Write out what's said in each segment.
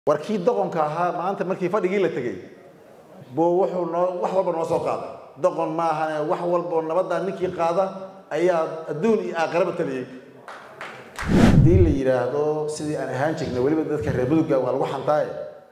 warkii doqonka ahaa maanta markii fadhigii la tagay boo wuxuu wax walba noo soo qaaday doqon ma aha wax walba nabadda ninkii qaada ayaa adduun iyo aakhiraba taliyay hadii la yiraahdo sidii aan ahaan jirnay waliba dadka reer Budugga waa lagu xantaay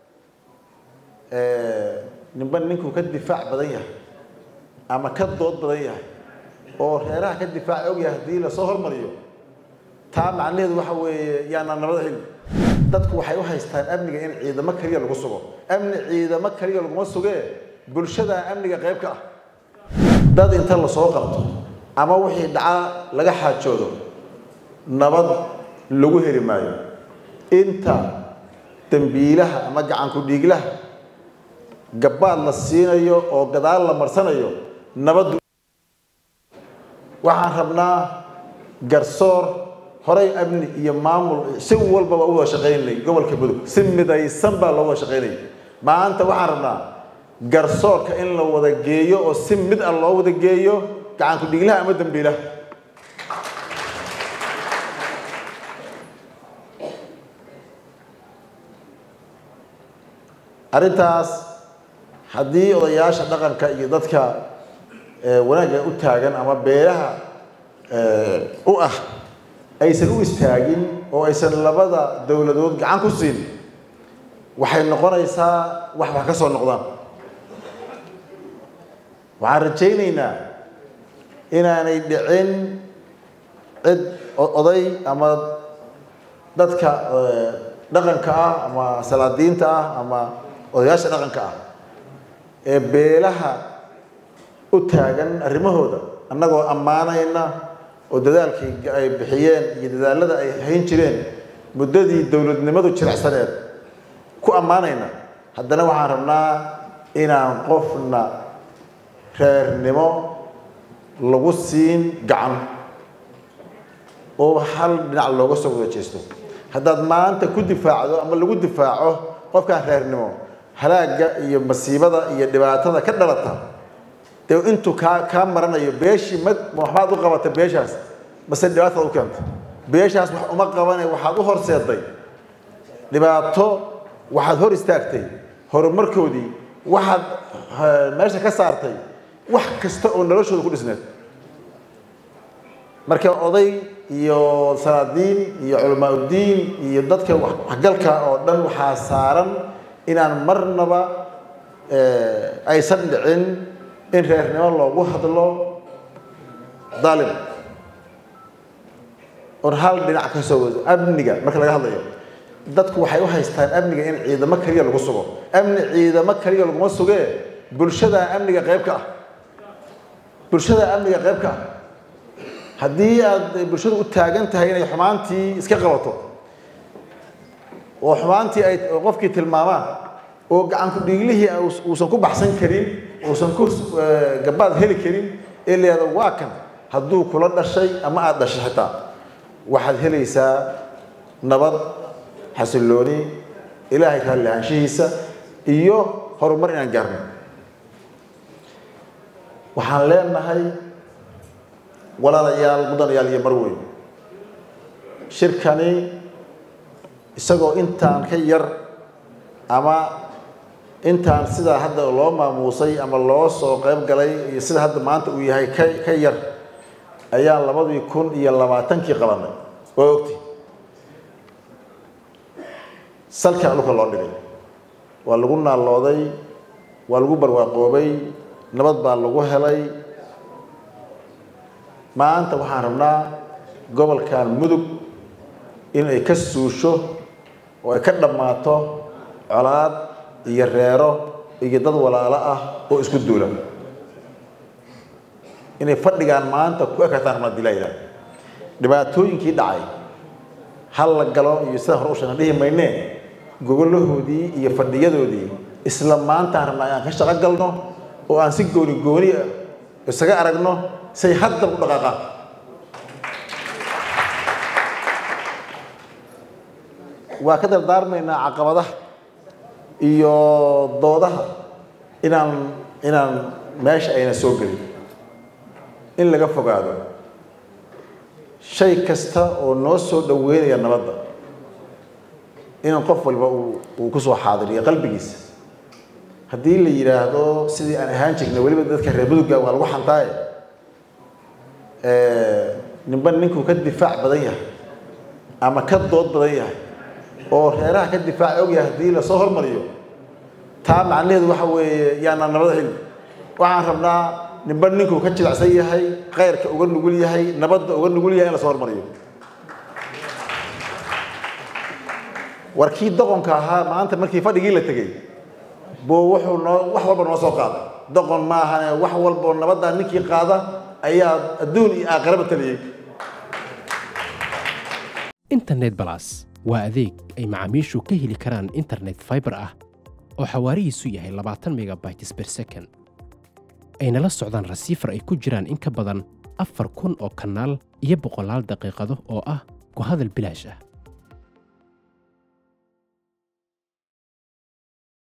ninban ninku ka difaac badan yahay ama ka dood badan yahay oo reeraha ka difaac og yahay hadii la soo hormariyo taa macnaheedu waxa weeye yaana nabad hel dadku waxay u haystaan amniga in ciidamo kaliya lagu sugo amni ciidamo kaliya lagu sugee bulshada amniga qayb ka ah dad inta la soo qabto ama wixii dhaca laga xaajoodo nabad lagu heli maayo inta dambiilaha ama gacan ku dhiiglaha gabaad la siinayo oo gadaal la marsanayo nabad waxaan rabnaa garsoor horay amni iyo maamul si walba u wada shaqeynay gobolka Budug si midaysan baa loo wada shaqeynay maanta waxaan rabnaa garsoorka in la wada geeyo oo si mid ah loo wada geeyo gacan ku dhiiglaha ama dambiilaha arintaas hadii odayaasha dhaqanka iyo dadka wanaagga u taagan ama beeraha u ah aysan u istaagin oo aysan labada dawladood gacan ku siin waxay noqonaysaa wax ka soo noqdaan waxaan rajaynaynaa inaanay dhicin cid oday ama dadka dhaqanka ah ama salaadiinta ah ama odayaasha dhaqanka ah ee beelaha u taagan arrimahooda annagoo ammaanayna oo dadaalkii ay bixiyeen iyo dadaalada ay hayn jireen muddadii dawladnimadu jiracsaneed ku ammaanayna haddana waxaan rabnaa inaan qofna reernimo lagu siin gacan oo hal dhinac looga soo wada jeesto haddaad maanta ku difaacdo ama lagu difaaco qofkaan reernimo halaaga iyo masiibada iyo dhibaatada ka dhalata dee intuu ka maranayo beeshii waxaad u qabatay beeshaas bas dhibaatada u keentay beeshaas wax uma qabanay waxaad u horseeday dhibaato waxaad hor istaagtay horumarkoodii waxaad meesha ka saartay wax kasta oo noloshooda ku dhisneed marka oday iyo salaadiin iyo culamaa diin iyo dadka waxgalka oo dhan waxaa saaran inaan marnaba aysan dhicin in reernimo loogu hadlo daalim oo hal dhinac ka soo wado amniga marka laga hadlayo dadku waxay u haystaan amniga in ciidamo kaliya lagu sugo amni ciidamo kaliya lagu sugee bulshada amniga qayb ka ah bulshada amniga qayb ka ah hadii aad bulshada u taagan tahay inay xumaantii iska qabato oo xumaantii ay qofkii tilmaamaan oo gacan ku dhiiglihii uusan ku baxsan karin uusan ku gabaad heli karin ilaa waa kan hadduu kula dhashay ama aad dhashay xitaa waxaad helaysaa nabad xasilooni ilaahay ka lahaanshihiisa iyo horumar inaan gaarno waxaan leenahay walaalayaal mudanayaal iyo marweyn shirkani isagoo intaan ka yar ama intaan sida hadda loo maamuusay ama loo soo qayb galay iyo sida hadda maanta uu yahay ka yar ayaa 2020 qabanay oo ogti salka dhulka loo dhigay waa lagu naalooday waa lagu barwaaqoobay nabad baa lagu helay maanta waxaan rabnaa gobolkan Mudug in ay ka suusho oo ay ka dhamaato colaad iyo reero iyo dad walaalo ah oo isku duulan inay fadhigaan maanta ku ekataan madilaa dhibaatooyinkii dhacay hal la galo iyo sida hore u sheegay dhihi maynee gogolahoodii iyo fadhiyadoodii isla maanta rabnaa aan ka shaqo galno oo aan si gooni isaga aragno say hadda u dhaqaaqaan waa ka dardaarmaynaa caqabadaha iyo doodaha inaan meesha ayna soo gelin in laga fogaado shay kasta oo noo soo dhaweynaya nabadda إن قف وكسو حاضر يقلب جيس هدي اللي يراهدو سيدي أنا هانشك نولي بدك الربود جا والوحن طاي نبان نكو كدفاع بديه أما كدود بديه أو هراء كدفاع أو يهدي لصهر مريو تام عنيد وحوي يعني نبض علم وعن ربنا نبان نكو كتشل عسيه هاي غير كأقول نقول هاي نبض أقول نقول هاي لصهر مريو warkii doqonka ahaa maanta markii fadhigii la tagay boo wax walba noo soo qaaday doqon ma aha wax walba nabadda ninkii qaada ayaa adduun iyo aakhiraba taliyay internet plus waa adeeg ay macaamiishu ka heli karaan internet fiber ah oo xawaarihiisu yahay 20 megabytes per second ayna la socdaan receiver ay ku jiraan in ka badan 4,000 oo kanaal iyo 100 daqiiqado oo ah ku hadal bilaash ah